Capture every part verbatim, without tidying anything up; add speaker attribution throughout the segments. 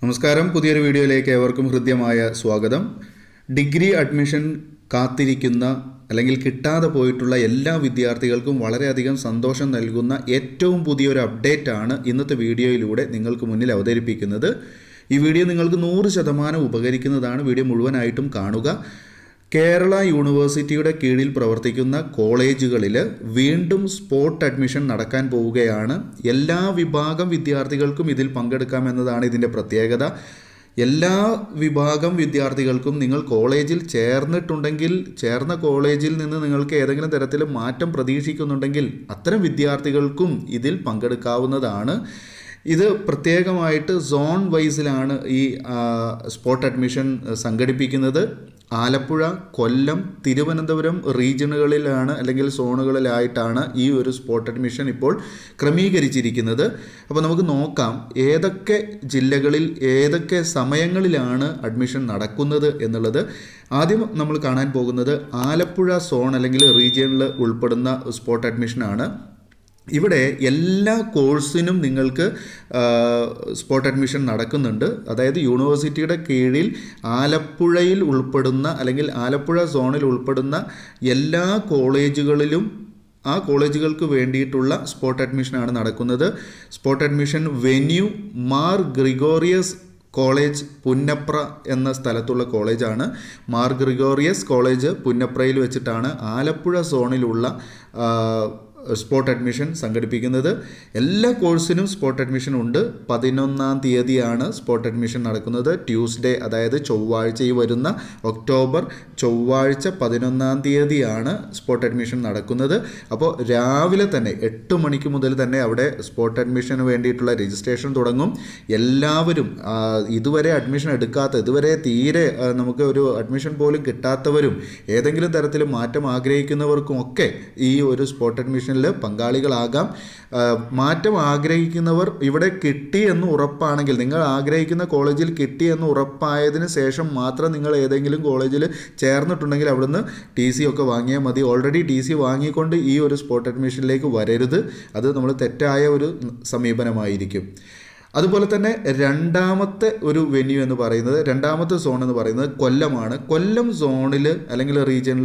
Speaker 1: നമസ്കാരം, പുതിയൊരു വീഡിയോയിലേക്ക് ഏവർക്കും ഹൃദ്യമായ സ്വാഗതം. ഡിഗ്രി അഡ്മിഷൻ കാത്തിരിക്കുന്ന അല്ലെങ്കിൽ കിട്ടാതെ പോയിട്ടുള്ള എല്ലാ വിദ്യാർത്ഥികൾക്കും വളരെയധികം സന്തോഷം നൽകുന്ന ഏറ്റവും പുതിയൊരു അപ്ഡേറ്റ് ആണ് ഇന്നത്തെ വീഡിയോയിലൂടെ നിങ്ങൾക്ക് മുന്നിൽ അവതരിപ്പിക്കുന്നത്. ഈ വീഡിയോ നിങ്ങൾക്ക് നൂറ് ശതമാനം ഉപകരിക്കുന്നതാണ്. വീഡിയോ മുഴുവനായിട്ടും കാണുക. കേരള യൂണിവേഴ്സിറ്റിയുടെ കീഴിൽ പ്രവർത്തിക്കുന്ന കോളേജുകളിൽ വീണ്ടും സ്പോട്ട് അഡ്മിഷൻ നടക്കാൻ പോവുകയാണ്. എല്ലാ വിഭാഗം വിദ്യാർത്ഥികൾക്കും ഇതിൽ പങ്കെടുക്കാമെന്നതാണ് ഇതിൻ്റെ പ്രത്യേകത. എല്ലാ വിഭാഗം വിദ്യാർത്ഥികൾക്കും നിങ്ങൾ കോളേജിൽ ചേർന്നിട്ടുണ്ടെങ്കിൽ, ചേർന്ന കോളേജിൽ നിന്ന് നിങ്ങൾക്ക് ഏതെങ്കിലും തരത്തിൽ മാറ്റം പ്രതീക്ഷിക്കുന്നുണ്ടെങ്കിൽ അത്തരം വിദ്യാർത്ഥികൾക്കും ഇതിൽ പങ്കെടുക്കാവുന്നതാണ്. ഇത് പ്രത്യേകമായിട്ട് സോൺ വൈസിലാണ് ഈ സ്പോട്ട് അഡ്മിഷൻ സംഘടിപ്പിക്കുന്നത്. ആലപ്പുഴ, കൊല്ലം, തിരുവനന്തപുരം റീജിയനുകളിലാണ് അല്ലെങ്കിൽ സോണുകളിലായിട്ടാണ് ഈ ഒരു സ്പോട്ട് അഡ്മിഷൻ ഇപ്പോൾ ക്രമീകരിച്ചിരിക്കുന്നത്. അപ്പോൾ നമുക്ക് നോക്കാം ഏതൊക്കെ ജില്ലകളിൽ ഏതൊക്കെ സമയങ്ങളിലാണ് അഡ്മിഷൻ നടക്കുന്നത് എന്നുള്ളത്. ആദ്യം നമ്മൾ കാണാൻ പോകുന്നത് ആലപ്പുഴ സോൺ അല്ലെങ്കിൽ റീജിയനിൽ ഉൾപ്പെടുന്ന സ്പോട്ട് അഡ്മിഷനാണ്. ഇവിടെ എല്ലാ കോഴ്സിനും നിങ്ങൾക്ക് സ്പോട്ട് അഡ്മിഷൻ നടക്കുന്നുണ്ട്. അതായത് യൂണിവേഴ്സിറ്റിയുടെ കീഴിൽ ആലപ്പുഴയിൽ ഉൾപ്പെടുന്ന അല്ലെങ്കിൽ ആലപ്പുഴ സോണിൽ ഉൾപ്പെടുന്ന എല്ലാ കോളേജുകളിലും ആ കോളേജുകൾക്ക് വേണ്ടിയിട്ടുള്ള സ്പോട്ട് അഡ്മിഷനാണ് നടക്കുന്നത്. Spot admission venue Mar Gregorios college Punnapra എന്ന സ്ഥലത്തുള്ള കോളേജാണ്. മാർ ഗ്രിഗോറിയസ് കോളേജ് പുന്നപ്രയിൽ വെച്ചിട്ടാണ് ആലപ്പുഴ സോണിലുള്ള സ്പോട്ട് അഡ്മിഷൻ സംഘടിപ്പിക്കുന്നത്. എല്ലാ കോഴ്സിനും സ്പോട്ട് അഡ്മിഷൻ ഉണ്ട്. പതിനൊന്നാം തീയതിയാണ് സ്പോട്ട് അഡ്മിഷൻ നടക്കുന്നത്. ട്യൂസ്ഡേ, അതായത് ചൊവ്വാഴ്ച, ഈ വരുന്ന ഒക്ടോബർ ചൊവ്വാഴ്ച പതിനൊന്നാം തീയതിയാണ് സ്പോട്ട് അഡ്മിഷൻ നടക്കുന്നത്. അപ്പോൾ രാവിലെ തന്നെ എട്ട് മണിക്ക് മുതൽ തന്നെ അവിടെ സ്പോട്ട് അഡ്മിഷന് വേണ്ടിയിട്ടുള്ള രജിസ്ട്രേഷൻ തുടങ്ങും. എല്ലാവരും ഇതുവരെ അഡ്മിഷൻ എടുക്കാത്ത, ഇതുവരെ തീരെ നമുക്ക് ഒരു അഡ്മിഷൻ പോലും കിട്ടാത്തവരും ഏതെങ്കിലും തരത്തിൽ മാറ്റം ആഗ്രഹിക്കുന്നവർക്കും ഒക്കെ ഈ ഒരു സ്പോട്ട് അഡ്മിഷൻ പങ്കാളികളാകാം. മാറ്റം ആഗ്രഹിക്കുന്നവർ ഇവിടെ കിട്ടി എന്ന് ഉറപ്പാണെങ്കിൽ, നിങ്ങൾ ആഗ്രഹിക്കുന്ന കോളേജിൽ കിട്ടി എന്ന് ഉറപ്പായതിനു ശേഷം മാത്രം നിങ്ങൾ ഏതെങ്കിലും കോളേജിൽ ചേർന്നിട്ടുണ്ടെങ്കിൽ അവിടുന്ന് ടി സി ഒക്കെ വാങ്ങിയാൽ മതി. ഓൾറെഡി ടി സി വാങ്ങിക്കൊണ്ട് ഈ ഒരു സ്പോട്ട് അഡ്മിഷനിലേക്ക് വരരുത്. അത് നമ്മൾ തെറ്റായ ഒരു സമീപനമായിരിക്കും. അതുപോലെ തന്നെ രണ്ടാമത്തെ ഒരു വെന്യൂ എന്ന് പറയുന്നത്, രണ്ടാമത്തെ സോൺ എന്ന് പറയുന്നത് കൊല്ലമാണ്. കൊല്ലം സോണിൽ അല്ലെങ്കിൽ റീജിയനിൽ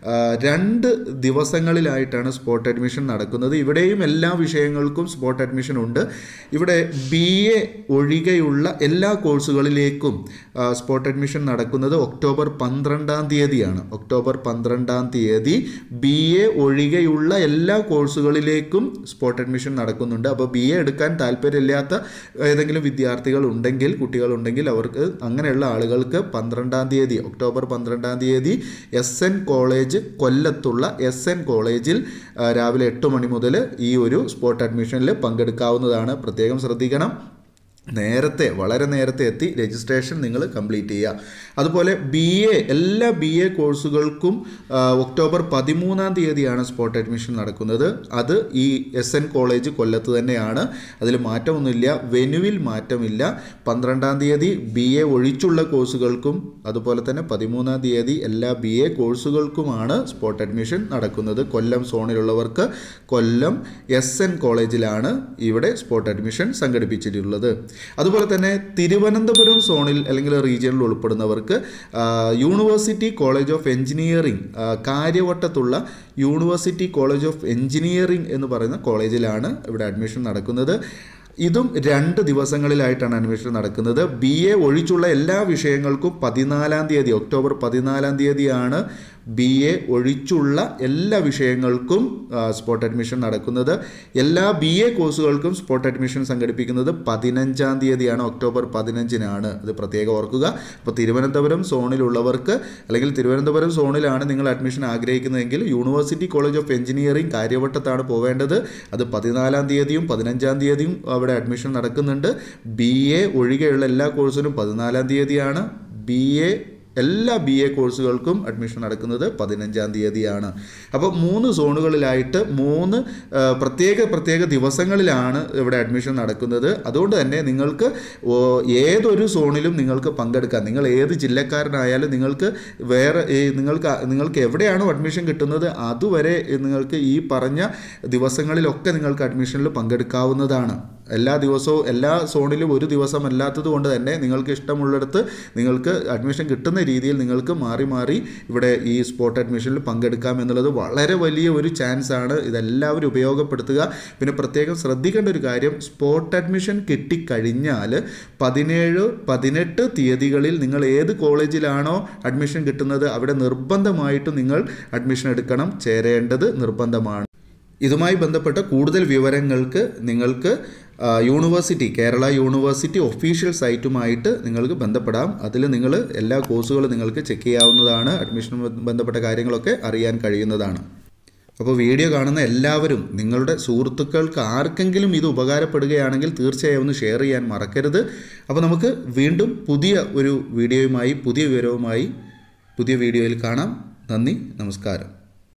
Speaker 1: രണ്ട് ദിവസങ്ങളിലായിട്ടാണ് സ്പോട്ട് അഡ്മിഷൻ നടക്കുന്നത്. ഇവിടെയും എല്ലാ വിഷയങ്ങൾക്കും സ്പോട്ട് അഡ്മിഷൻ ഉണ്ട്. ഇവിടെ ബി എ ഒഴികെയുള്ള എല്ലാ കോഴ്സുകളിലേക്കും സ്പോട്ട് അഡ്മിഷൻ നടക്കുന്നത് ഒക്ടോബർ പന്ത്രണ്ടാം തീയതിയാണ്. ഒക്ടോബർ പന്ത്രണ്ടാം തീയതി ബി എ ഒഴികെയുള്ള എല്ലാ കോഴ്സുകളിലേക്കും സ്പോട്ട് അഡ്മിഷൻ നടക്കുന്നുണ്ട്. അപ്പോൾ ബി എ എടുക്കാൻ താല്പര്യമില്ലാത്ത ഏതെങ്കിലും വിദ്യാർത്ഥികൾ ഉണ്ടെങ്കിൽ, കുട്ടികളുണ്ടെങ്കിൽ അവർക്ക്, അങ്ങനെയുള്ള ആളുകൾക്ക് പന്ത്രണ്ടാം തീയതി ഒക്ടോബർ പന്ത്രണ്ടാം തീയതി എസ് എൻ കോളേജ്, കൊല്ലത്തുള്ള എസ് എൻ കോളേജിൽ രാവിലെ എട്ട് മണി മുതൽ ഈ ഒരു സ്പോട്ട് അഡ്മിഷനിൽ പങ്കെടുക്കാവുന്നതാണ്. പ്രത്യേകം ശ്രദ്ധിക്കണം. നേരത്തെ, വളരെ നേരത്തെ എത്തി രജിസ്ട്രേഷൻ നിങ്ങൾ കംപ്ലീറ്റ് ചെയ്യുക. അതുപോലെ ബി എ, എല്ലാ ബി എ കോഴ്സുകൾക്കും ഒക്ടോബർ പതിമൂന്നാം തീയതിയാണ് സ്പോട്ട് അഡ്മിഷൻ നടക്കുന്നത്. അത് ഈ എസ് എൻ കോളേജ് കൊല്ലത്ത് തന്നെയാണ്. അതിൽ മാറ്റമൊന്നുമില്ല, വെനുവിൽ മാറ്റമില്ല. പന്ത്രണ്ടാം തീയതി ബി എ ഒഴിച്ചുള്ള കോഴ്സുകൾക്കും അതുപോലെ തന്നെ പതിമൂന്നാം തീയതി എല്ലാ ബി എ കോഴ്സുകൾക്കുമാണ് സ്പോട്ട് അഡ്മിഷൻ നടക്കുന്നത്. കൊല്ലം സോണിലുള്ളവർക്ക് കൊല്ലം എസ് എൻ കോളേജിലാണ് ഇവിടെ സ്പോട്ട് അഡ്മിഷൻ സംഘടിപ്പിച്ചിട്ടുള്ളത്. അതുപോലെ തന്നെ തിരുവനന്തപുരം സോണിൽ അല്ലെങ്കിൽ റീജിയനിൽ ഉൾപ്പെടുന്നവർക്ക് യൂണിവേഴ്സിറ്റി കോളേജ് ഓഫ് എഞ്ചിനീയറിംഗ്, കാര്യവട്ടത്തുള്ള യൂണിവേഴ്സിറ്റി കോളേജ് ഓഫ് എഞ്ചിനീയറിംഗ് എന്ന് പറയുന്ന കോളേജിലാണ് ഇവിടെ അഡ്മിഷൻ നടക്കുന്നത്. ഇതും രണ്ട് ദിവസങ്ങളിലായിട്ടാണ് അഡ്മിഷൻ നടക്കുന്നത്. ബി എ ഒഴിച്ചുള്ള എല്ലാ വിഷയങ്ങൾക്കും പതിനാലാം തീയതി ഒക്ടോബർ പതിനാലാം തീയതിയാണ് ബി എ ഒഴിച്ചുള്ള എല്ലാ വിഷയങ്ങൾക്കും സ്പോട്ട് അഡ്മിഷൻ നടക്കുന്നത്. എല്ലാ ബി എ കോഴ്സുകൾക്കും സ്പോട്ട് അഡ്മിഷൻ സംഘടിപ്പിക്കുന്നത് പതിനഞ്ചാം തീയതിയാണ്, ഒക്ടോബർ പതിനഞ്ചിനാണ്. അത് പ്രത്യേകം ഓർക്കുക. അപ്പോൾ തിരുവനന്തപുരം സോണിലുള്ളവർക്ക്, അല്ലെങ്കിൽ തിരുവനന്തപുരം സോണിലാണ് നിങ്ങൾ അഡ്മിഷൻ ആഗ്രഹിക്കുന്നതെങ്കിൽ യൂണിവേഴ്സിറ്റി കോളേജ് ഓഫ് എഞ്ചിനീയറിംഗ് കാര്യവട്ടത്താണ് പോവേണ്ടത്. അത് പതിനാലാം തീയതിയും പതിനഞ്ചാം തീയതിയും അവിടെ അഡ്മിഷൻ നടക്കുന്നുണ്ട്. ബി എ ഒഴികെയുള്ള എല്ലാ കോഴ്സിനും പതിനാലാം തീയതിയാണ്. ബി എ എല്ലാ ബി എ കോഴ്സുകൾക്കും അഡ്മിഷൻ നടക്കുന്നത് പതിനഞ്ചാം തീയതിയാണ്. അപ്പോൾ മൂന്ന് സോണുകളിലായിട്ട് മൂന്ന് പ്രത്യേക പ്രത്യേക ദിവസങ്ങളിലാണ് ഇവിടെ അഡ്മിഷൻ നടക്കുന്നത്. അതുകൊണ്ട് തന്നെ നിങ്ങൾക്ക് ഏതൊരു സോണിലും നിങ്ങൾക്ക് പങ്കെടുക്കാം. നിങ്ങൾ ഏത് ജില്ലക്കാരനായാലും നിങ്ങൾക്ക് വേറെ നിങ്ങൾക്ക് നിങ്ങൾക്ക് എവിടെയാണോ അഡ്മിഷൻ കിട്ടുന്നത് അതുവരെ നിങ്ങൾക്ക് ഈ പറഞ്ഞ ദിവസങ്ങളിലൊക്കെ നിങ്ങൾക്ക് അഡ്മിഷനിൽ പങ്കെടുക്കാവുന്നതാണ്. എല്ലാ ദിവസവും എല്ലാ സോണിലും ഒരു ദിവസം അല്ലാത്തത് കൊണ്ട് തന്നെ നിങ്ങൾക്ക് ഇഷ്ടമുള്ളിടത്ത് നിങ്ങൾക്ക് അഡ്മിഷൻ കിട്ടുന്ന രീതിയിൽ നിങ്ങൾക്ക് മാറി മാറി ഇവിടെ ഈ സ്പോട്ട് അഡ്മിഷനിൽ പങ്കെടുക്കാം എന്നുള്ളത് വളരെ വലിയ ഒരു ചാൻസ് ആണ്. ഇതെല്ലാവരും ഉപയോഗപ്പെടുത്തുക. പിന്നെ പ്രത്യേകം ശ്രദ്ധിക്കേണ്ട ഒരു കാര്യം, സ്പോട്ട് അഡ്മിഷൻ കിട്ടിക്കഴിഞ്ഞാൽ പതിനേഴ് പതിനെട്ട് തീയതികളിൽ നിങ്ങൾ ഏത് കോളേജിലാണോ അഡ്മിഷൻ കിട്ടുന്നത് അവിടെ നിർബന്ധമായിട്ടും നിങ്ങൾ അഡ്മിഷൻ എടുക്കണം, ചേരേണ്ടത് നിർബന്ധമാണ്. ഇതുമായി ബന്ധപ്പെട്ട കൂടുതൽ വിവരങ്ങൾക്ക് നിങ്ങൾക്ക് യൂണിവേഴ്സിറ്റി കേരള യൂണിവേഴ്സിറ്റി ഒഫീഷ്യൽ സൈറ്റുമായിട്ട് നിങ്ങൾക്ക് ബന്ധപ്പെടാം. അതിൽ നിങ്ങൾ എല്ലാ കോഴ്സുകളും നിങ്ങൾക്ക് ചെക്ക് ചെയ്യാവുന്നതാണ്. അഡ്മിഷനുമായി ബന്ധപ്പെട്ട കാര്യങ്ങളൊക്കെ അറിയാൻ കഴിയുന്നതാണ്. അപ്പോൾ വീഡിയോ കാണുന്ന എല്ലാവരും നിങ്ങളുടെ സുഹൃത്തുക്കൾക്ക് ആർക്കെങ്കിലും ഇത് ഉപകാരപ്പെടുകയാണെങ്കിൽ തീർച്ചയായും ഒന്ന് ഷെയർ ചെയ്യാൻ മറക്കരുത്. അപ്പോൾ നമുക്ക് വീണ്ടും പുതിയ ഒരു വീഡിയോയുമായി പുതിയ വിവരവുമായി പുതിയ വീഡിയോയിൽ കാണാം. നന്ദി, നമസ്കാരം.